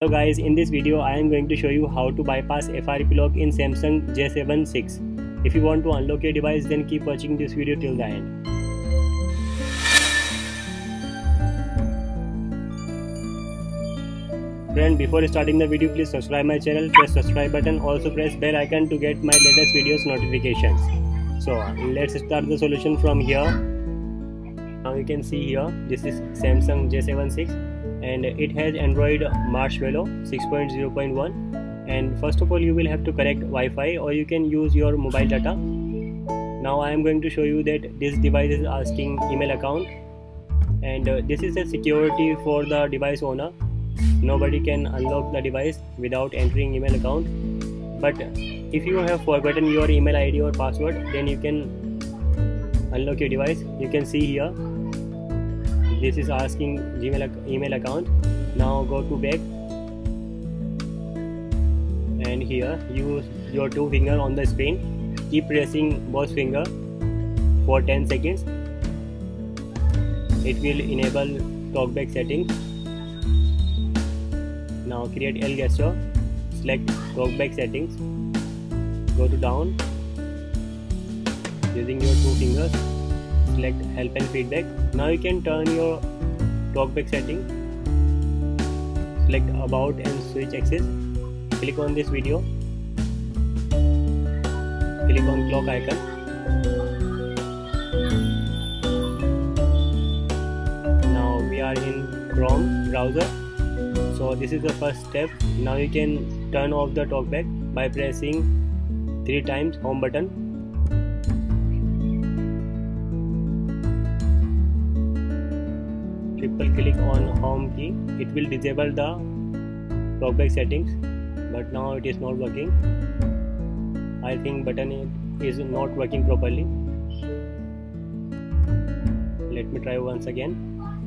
So guys, in this video I am going to show you how to bypass FRP lock in Samsung J7 6. If you want to unlock your device, then keep watching this video till the end. Friend, before starting the video, please subscribe my channel, press subscribe button, also press bell icon to get my latest videos notifications. So let's start the solution from here. Now you can see here, this is Samsung J7 6 and it has Android Marshmallow 6.0.1, and first of all you will have to connect Wi-Fi or you can use your mobile data. Now I am going to show you that this device is asking email account, and this is a security for the device owner. Nobody can unlock the device without entering email account, but if you have forgotten your email ID or password, then you can unlock your device. You can see here, this is asking email account. Now go to back, and here use your two finger on the screen, keep pressing both finger for 10 seconds. It will enable talkback settings. Now create L gesture, select talkback settings, go to down, using your two fingers, select help and feedback. Now you can turn your talkback setting, select about and switch access, click on this video, click on clock icon. Now we are in Chrome browser. So this is the first step. Now you can turn off the talkback by pressing 3 times home button. Triple click on home key. It will disable the talkback settings, but now it is not working. I think button is not working properly. Let me try once again.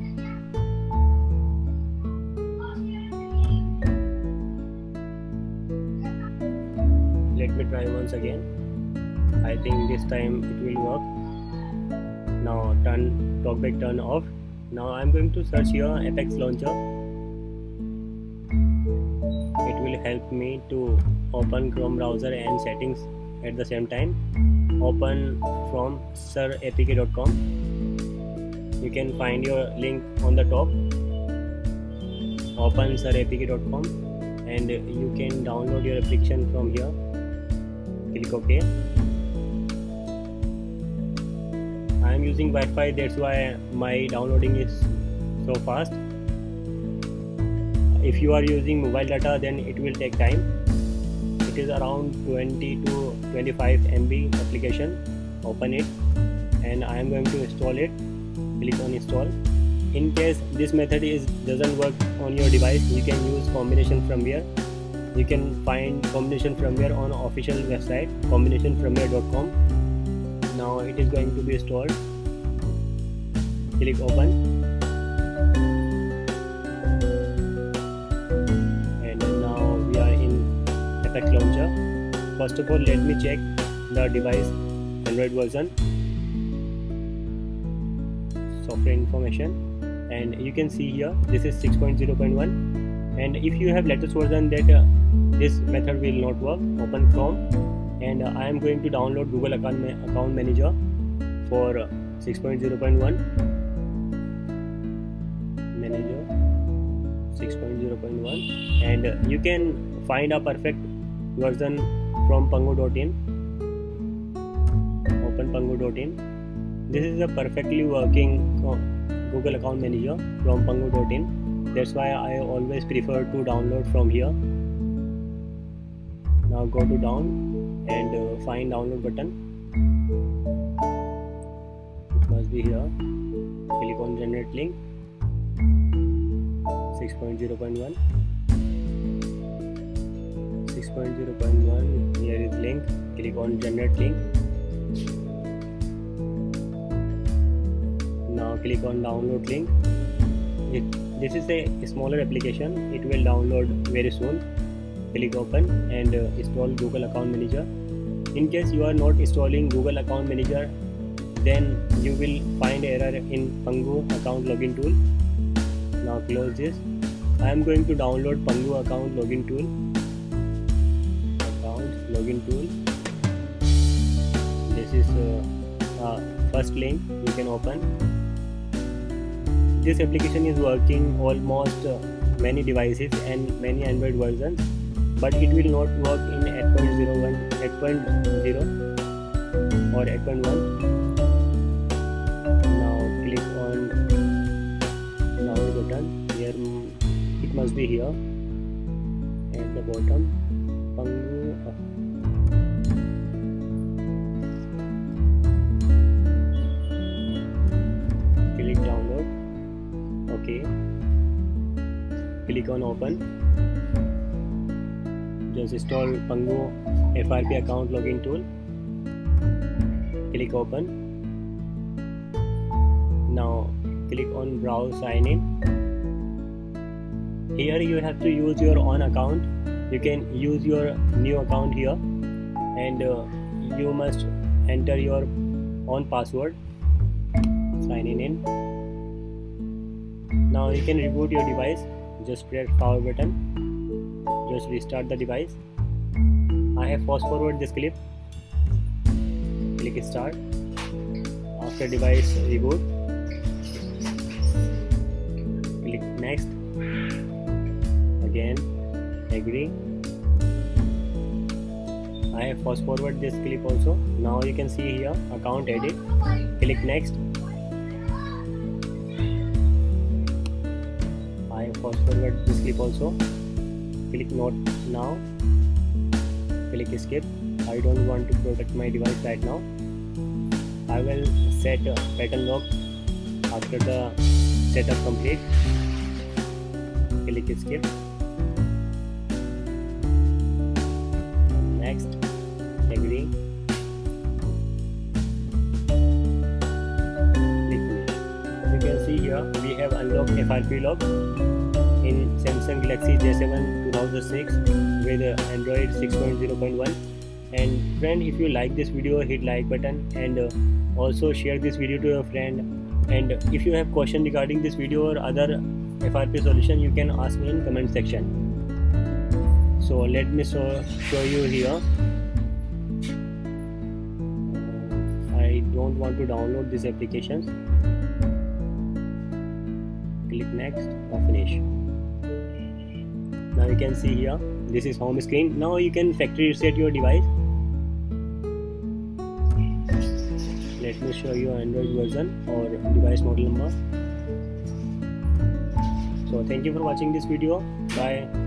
Let me try once again. I think this time it will work. Now talkback turn off. Now I am going to search here Apex Launcher. It will help me to open Chrome browser and settings at the same time. Open from sirapk.com. You can find your link on the top. Open sirapk.com and you can download your application from here. Click OK. I am using Wi-Fi, that's why my downloading is so fast. If you are using mobile data, then it will take time. It is around 20 to 25 MB application. Open it and I am going to install it. Click on install. In case this method doesn't work on your device, you can use combination firmware. You can find combination firmware on official website combinationfirmware.com. Now it is going to be installed. Click open, and now we are in Apex Launcher. First of all, let me check the device Android version, software information, and you can see here this is 6.0.1, and if you have latest version, that this method will not work. Open Chrome, and I am going to download Google Account Manager for 6.0.1. Manager 6.0.1, and you can find a perfect version from pangu.in. Open pangu.in. This is a perfectly working Google Account Manager from pangu.in. That's why I always prefer to download from here. Now go to down and find download button. It must be here. Click on generate link. 6.0.1. 6.0.1. Here is link. Click on generate link. Now click on download link. This is a smaller application. It will download very soon. Click open and install Google Account Manager. In case you are not installing Google Account Manager, then you will find error in Pangu account login tool. Now close this I am going to download Pangu account login tool. This is first link you can open. This application is working almost many devices and many Android versions, but it will not work in 8.01, 8.0 or 8.1. Now click on download button. Here it must be here at the bottom. Pangu. Click download. Okay. Click on open. Just install Pangu FRP account login tool. Click open. Now click on browse sign in. Here you have to use your own account. You can use your new account here, and you must enter your own password. Sign in. Now you can reboot your device. Just press power button. Just restart the device. I have fast forward this clip. Click start. After device reboot, click next. Again agree. I have fast forward this clip also. Now you can see here account edit. Click next. I have fast forward this clip also. Click not now. Click skip. I don't want to protect my device right now. I will set pattern lock after the setup complete. Click skip. Next, agree. Click finish. You can see here we have unlocked FRP lock in Samsung Galaxy J7 2006 with Android 6.0.1. And friend, if you like this video, hit like button and also share this video to your friend. And if you have question regarding this video or other FRP solution, you can ask me in comment section. So let me show you here. I don't want to download these applications. Click next or finish. Now you can see here, this is home screen. Now you can factory reset your device. Let me show you Android version or device model number. So thank you for watching this video. Bye.